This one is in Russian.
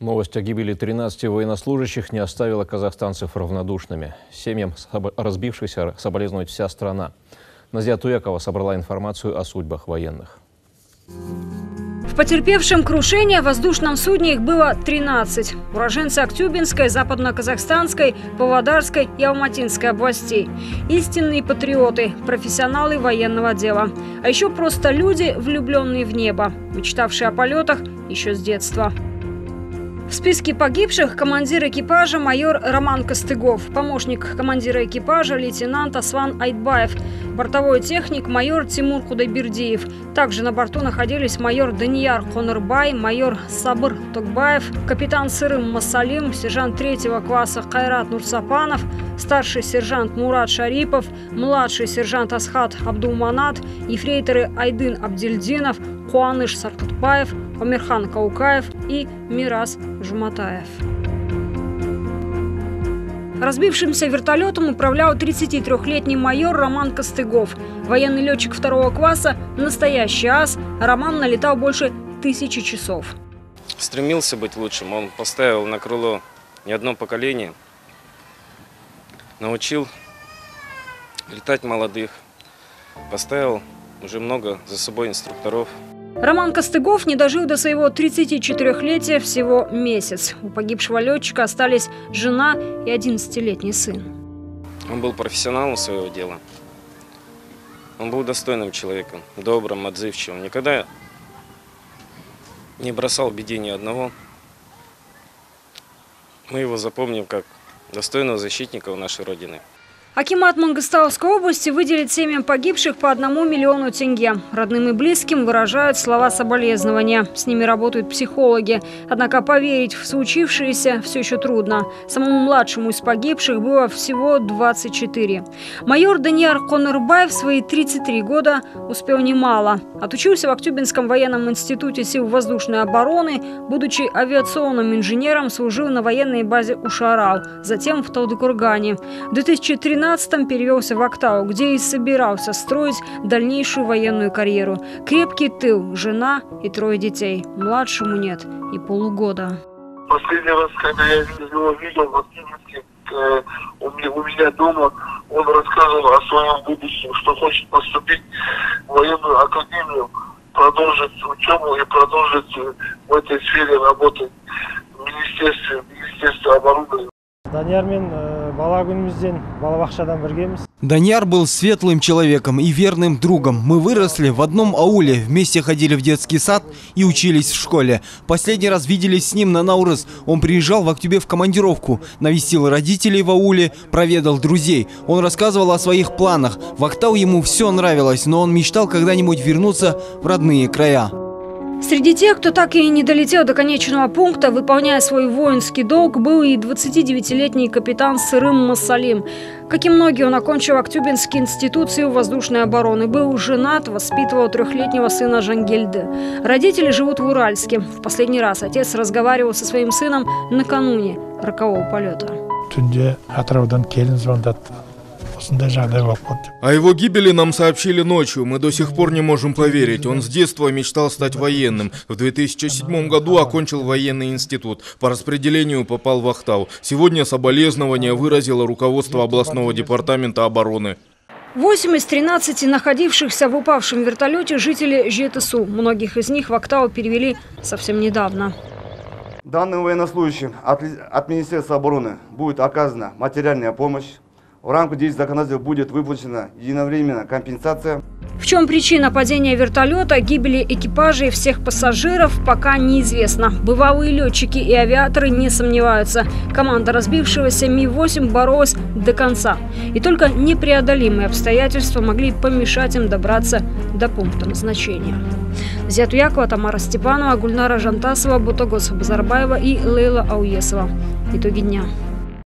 Новость о гибели 13 военнослужащих не оставила казахстанцев равнодушными. Семьям разбившихся соболезнует вся страна. Назия Туякова собрала информацию о судьбах военных. В потерпевшем крушение воздушном судне их было 13. Уроженцы Актюбинской, Западно-Казахстанской, Павлодарской и Алматинской областей. Истинные патриоты, профессионалы военного дела. А еще просто люди, влюбленные в небо, мечтавшие о полетах еще с детства. В списке погибших командир экипажа майор Роман Костыгов, помощник командира экипажа лейтенант Асван Айтбаев, бортовой техник майор Тимур Худайбердиев. Также на борту находились майор Данияр Конырбай, майор Сабыр Токбаев, капитан Сырым Масалим, сержант 3-го класса Кайрат Нурсапанов, старший сержант Мурат Шарипов, младший сержант Асхат Абдулманат, ефрейторы Айдын Абдельдинов, Куаныш Сартутбаев, Омирхан Каукаев и Мирас Жуматаев. Разбившимся вертолетом управлял 33-летний майор Роман Костыгов. Военный летчик 2-го класса, настоящий ас. Роман налетал больше 1000 часов. Стремился быть лучшим. Он поставил на крыло не одно поколение. Научил летать молодых. Поставил уже много за собой инструкторов. Роман Костыгов не дожил до своего 34-летия всего месяц. У погибшего летчика остались жена и 11-летний сын. Он был профессионалом своего дела. Он был достойным человеком, добрым, отзывчивым. Никогда не бросал в беде ни одного. Мы его запомним как достойного защитника нашей Родины. Акимат Мангыстауской области выделит семьям погибших по 1 миллиону тенге. Родным и близким выражают слова соболезнования. С ними работают психологи. Однако поверить в случившееся все еще трудно. Самому младшему из погибших было всего 24. Майор Данияр Конырбай в свои 33 года успел немало. Отучился в Актюбинском военном институте сил воздушной обороны. Будучи авиационным инженером, служил на военной базе Ушарал. Затем в Талдыкургане. В 2013 перевелся в Актау, где и собирался строить дальнейшую военную карьеру. Крепкий тыл, жена и 3 детей. Младшему нет и полугода. Последний раз, когда я его видел в Актюбинске, у меня дома, он рассказывал о своем будущем, что хочет поступить в военную академию, продолжить учебу и продолжить в этой сфере работать в Министерстве обороны. Данияр был светлым человеком и верным другом. Мы выросли в одном ауле, вместе ходили в детский сад и учились в школе. Последний раз виделись с ним на Наурыз. Он приезжал в Актюбе в командировку, навестил родителей в ауле, проведал друзей. Он рассказывал о своих планах. В Актау ему все нравилось, но он мечтал когда-нибудь вернуться в родные края. Среди тех, кто так и не долетел до конечного пункта, выполняя свой воинский долг, был и 29-летний капитан Сырым Масалим. Как и многие, он окончил Актюбинский институт сил воздушной обороны. Был женат, воспитывал 3-летнего сына Жангельды. Родители живут в Уральске. В последний раз отец разговаривал со своим сыном накануне рокового полета. О его гибели нам сообщили ночью. Мы до сих пор не можем поверить. Он с детства мечтал стать военным. В 2007 году окончил военный институт. По распределению попал в Актау. Сегодня соболезнования выразило руководство областного департамента обороны. 8 из 13 находившихся в упавшем вертолете жители ЖТСУ. Многих из них в Актау перевели совсем недавно. Данным военнослужащим от Министерства обороны будет оказана материальная помощь. В рамках действий законодательства будет выплачена единовременная компенсация. В чем причина падения вертолета, гибели экипажа и всех пассажиров, пока неизвестно. Бывалые летчики и авиаторы не сомневаются. Команда разбившегося Ми-8 боролась до конца. И только непреодолимые обстоятельства могли помешать им добраться до пункта назначения. Назия Туякова, Тамара Степанова, Гульнара Жантасова, Бутагос Базарбаева и Лейла Ауесова. Итоги дня.